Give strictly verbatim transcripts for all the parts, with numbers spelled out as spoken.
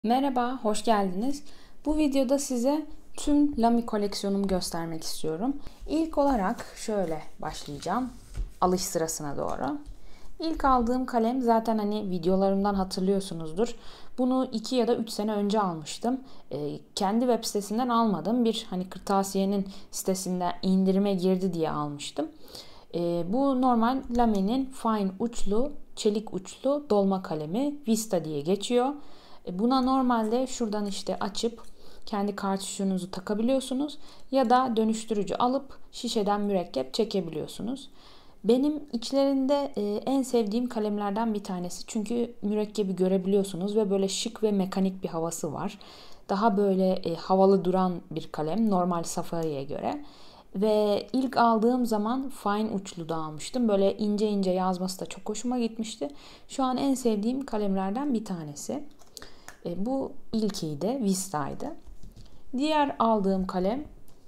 Merhaba, hoş geldiniz. Bu videoda size tüm Lamy koleksiyonumu göstermek istiyorum. İlk olarak şöyle başlayacağım. Alış sırasına doğru. İlk aldığım kalem zaten hani videolarımdan hatırlıyorsunuzdur. Bunu iki ya da üç sene önce almıştım. Ee, kendi web sitesinden almadım. Bir hani kırtasiyenin sitesinden indirime girdi diye almıştım. Ee, bu normal Lamy'nin fine uçlu, çelik uçlu dolma kalemi. Vista diye geçiyor. Buna normalde şuradan işte açıp kendi kartuşunuzu takabiliyorsunuz ya da dönüştürücü alıp şişeden mürekkep çekebiliyorsunuz. Benim içlerinde en sevdiğim kalemlerden bir tanesi. Çünkü mürekkebi görebiliyorsunuz ve böyle şık ve mekanik bir havası var. Daha böyle havalı duran bir kalem normal Safari'ye göre. Ve ilk aldığım zaman fine uçlu da almıştım. Böyle ince ince yazması da çok hoşuma gitmişti. Şu an en sevdiğim kalemlerden bir tanesi. E, bu ilkiydi, Vista'ydı. Diğer aldığım kalem,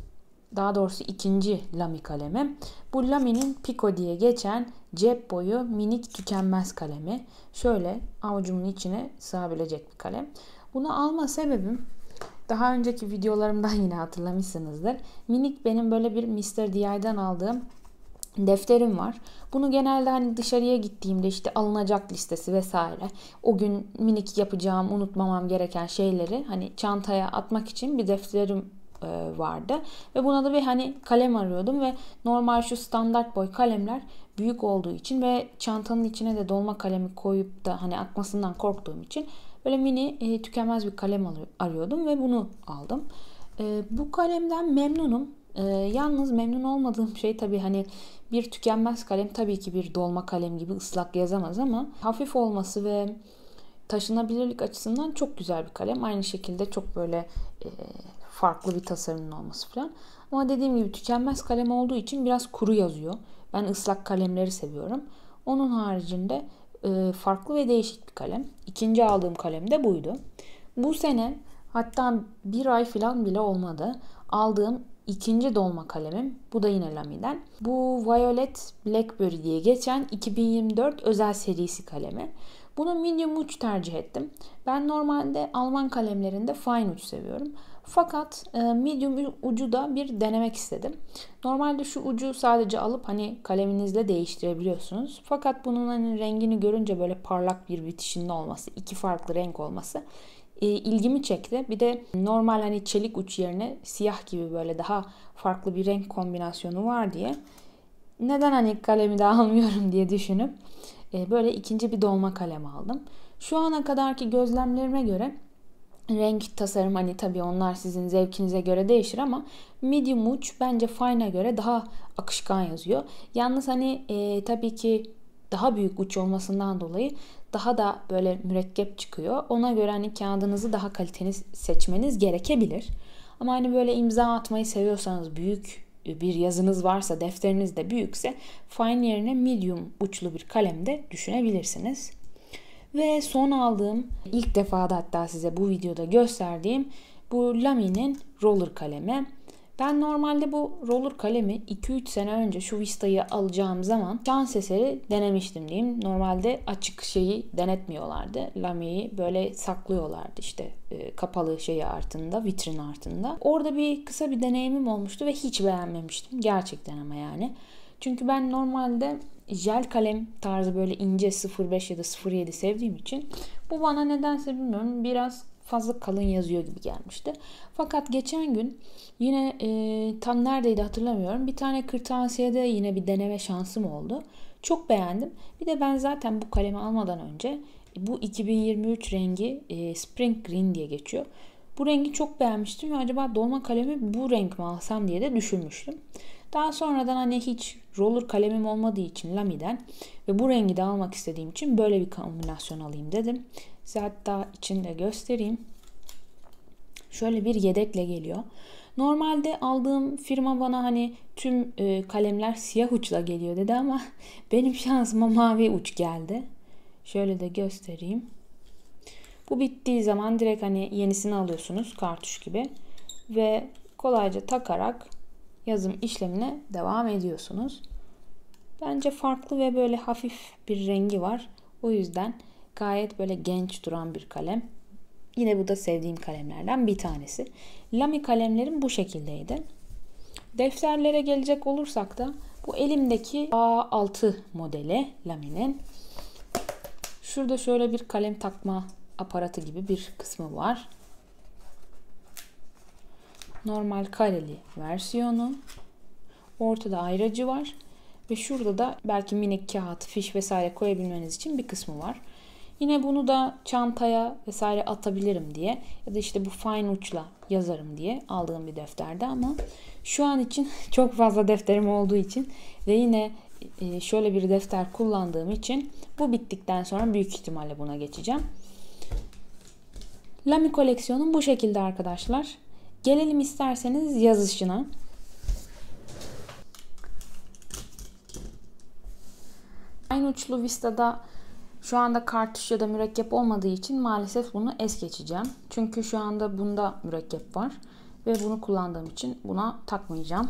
daha doğrusu ikinci Lamy kalemim. Bu Lamy'nin Pico diye geçen cep boyu minik tükenmez kalemi. Şöyle avucumun içine sığabilecek bir kalem. Bunu alma sebebim, daha önceki videolarımdan yine hatırlamışsınızdır. Minik benim böyle bir mister D I'den aldığım defterim var. Bunu genelde hani dışarıya gittiğimde işte alınacak listesi vesaire, o gün minik yapacağım, unutmamam gereken şeyleri hani çantaya atmak için bir defterim e, vardı. Ve buna da bir hani kalem arıyordum ve normal şu standart boy kalemler büyük olduğu için ve çantanın içine de dolma kalemi koyup da hani akmasından korktuğum için böyle mini e, tükenmez bir kalem arıyordum ve bunu aldım. E, bu kalemden memnunum. Ee, yalnız memnun olmadığım şey tabii hani bir tükenmez kalem tabii ki bir dolma kalem gibi ıslak yazamaz ama hafif olması ve taşınabilirlik açısından çok güzel bir kalem. Aynı şekilde çok böyle e, farklı bir tasarımın olması falan. Ama dediğim gibi tükenmez kalem olduğu için biraz kuru yazıyor. Ben ıslak kalemleri seviyorum. Onun haricinde e, farklı ve değişik bir kalem. İkinci aldığım kalem de buydu. Bu sene hatta bir ay falan bile olmadı. Aldığım ikinci dolma kalemim. Bu da yine Lamy'den. Bu Violet Blackberry diye geçen iki bin yirmi dört özel serisi kalemi. Bunu medium uç tercih ettim. Ben normalde Alman kalemlerinde fine uç seviyorum. Fakat e, medium ucu da bir denemek istedim. Normalde şu ucu sadece alıp hani kaleminizle değiştirebiliyorsunuz. Fakat bunun hani rengini görünce böyle parlak bir bitişinin olması, iki farklı renk olması e, ilgimi çekti. Bir de normal hani çelik uç yerine siyah gibi böyle daha farklı bir renk kombinasyonu var diye neden hani kalemi de almıyorum diye düşünüp e, böyle ikinci bir dolma kalem aldım. Şu ana kadarki gözlemlerime göre renk, tasarım hani tabii onlar sizin zevkinize göre değişir ama medium uç bence fine'a göre daha akışkan yazıyor. Yalnız hani e, tabii ki daha büyük uç olmasından dolayı daha da böyle mürekkep çıkıyor. Ona göre hani kağıdınızı daha kaliteli seçmeniz gerekebilir. Ama hani böyle imza atmayı seviyorsanız, büyük bir yazınız varsa, defteriniz de büyükse fine yerine medium uçlu bir kalem de düşünebilirsiniz. Ve son aldığım, ilk defa da hatta size bu videoda gösterdiğim bu Lamy'nin roller kalemi. Ben normalde bu roller kalemi iki üç sene önce şu Vista'yı alacağım zaman şans eseri denemiştim diyeyim. Normalde açık şeyi denetmiyorlardı. Lamy'yi böyle saklıyorlardı işte e, kapalı şeyi altında, vitrin altında. Orada bir kısa bir deneyimim olmuştu ve hiç beğenmemiştim. Gerçekten ama yani. Çünkü ben normalde jel kalem tarzı böyle ince sıfır beş ya da sıfır yedi sevdiğim için bu bana nedense bilmiyorum biraz fazla kalın yazıyor gibi gelmişti. Fakat geçen gün yine e, tam neredeydi hatırlamıyorum. Bir tane kırtasiyede yine bir deneme şansım oldu. Çok beğendim. Bir de ben zaten bu kalemi almadan önce bu iki bin yirmi üç rengi e, Spring Green diye geçiyor. Bu rengi çok beğenmiştim ve acaba dolma kalemi bu renk mi alsam diye de düşünmüştüm. Daha sonradan hani hiç roller kalemim olmadığı için Lamy'den ve bu rengi de almak istediğim için böyle bir kombinasyon alayım dedim. Size hatta içinde göstereyim. Şöyle bir yedekle geliyor. Normalde aldığım firma bana hani tüm e, kalemler siyah uçla geliyor dedi ama benim şansıma mavi uç geldi. Şöyle de göstereyim. Bu bittiği zaman direkt hani yenisini alıyorsunuz kartuş gibi ve kolayca takarak yazım işlemine devam ediyorsunuz. Bence farklı ve böyle hafif bir rengi var. O yüzden gayet böyle genç duran bir kalem. Yine bu da sevdiğim kalemlerden bir tanesi. Lamy kalemlerim bu şekildeydi. Defterlere gelecek olursak da bu elimdeki A altı modeli Lamy'nin. Şurada şöyle bir kalem takma aparatı gibi bir kısmı var. Normal kareli versiyonu. Ortada ayracı var. Ve şurada da belki minik kağıt, fiş vesaire koyabilmeniz için bir kısmı var. Yine bunu da çantaya vesaire atabilirim diye ya da işte bu fine uçla yazarım diye aldığım bir defterde, ama şu an için çok fazla defterim olduğu için ve yine şöyle bir defter kullandığım için bu bittikten sonra büyük ihtimalle buna geçeceğim. Lamy koleksiyonum bu şekilde arkadaşlar. Gelelim isterseniz yazışına. Aynı uçlu Vista'da şu anda kartuş ya da mürekkep olmadığı için maalesef bunu es geçeceğim. Çünkü şu anda bunda mürekkep var ve bunu kullandığım için buna takmayacağım.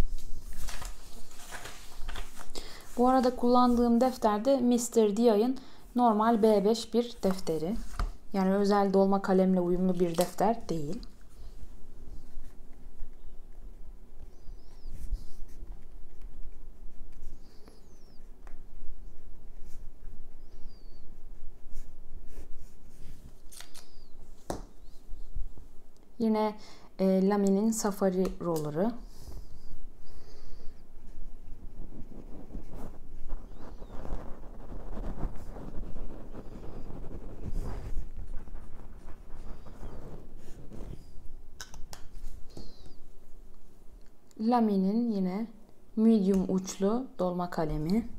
Bu arada kullandığım defter de mister D I'ın normal B beş bir defteri. Yani özel dolma kalemle uyumlu bir defter değil. Yine e, Lamy'nin Safari Roller'ı. Lamy'nin yine medium uçlu dolma kalemi.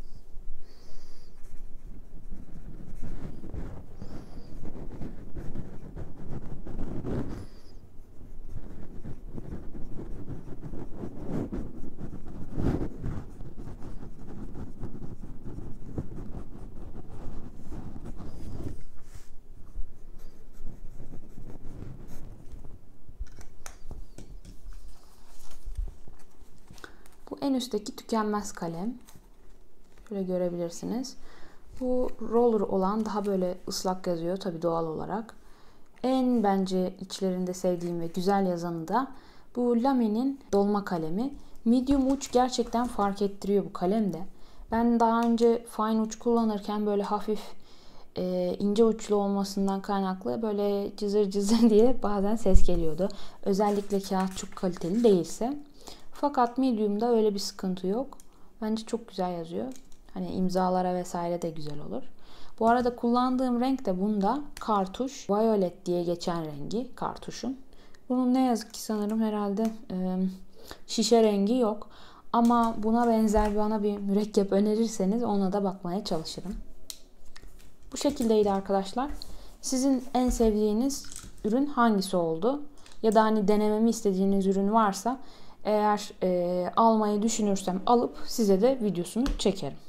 Bu en üstteki tükenmez kalem. Şöyle görebilirsiniz. Bu roller olan daha böyle ıslak yazıyor tabii doğal olarak. En bence içlerinde sevdiğim ve güzel yazanı da bu Lamy'nin dolma kalemi. Medium uç gerçekten fark ettiriyor bu kalemde. Ben daha önce fine uç kullanırken böyle hafif e, ince uçlu olmasından kaynaklı böyle cızır cızır diye bazen ses geliyordu. Özellikle kağıt çok kaliteli değilse. Fakat medium'da öyle bir sıkıntı yok. Bence çok güzel yazıyor. Hani imzalara vesaire de güzel olur. Bu arada kullandığım renk de bunda kartuş. Violet diye geçen rengi kartuşun. Bunun ne yazık ki sanırım herhalde e, şişe rengi yok. Ama buna benzer bana bir mürekkep önerirseniz ona da bakmaya çalışırım. Bu şekildeydi arkadaşlar. Sizin en sevdiğiniz ürün hangisi oldu? Ya da hani denememi istediğiniz ürün varsa eğer e, almayı düşünürsem alıp size de videosunu çekerim.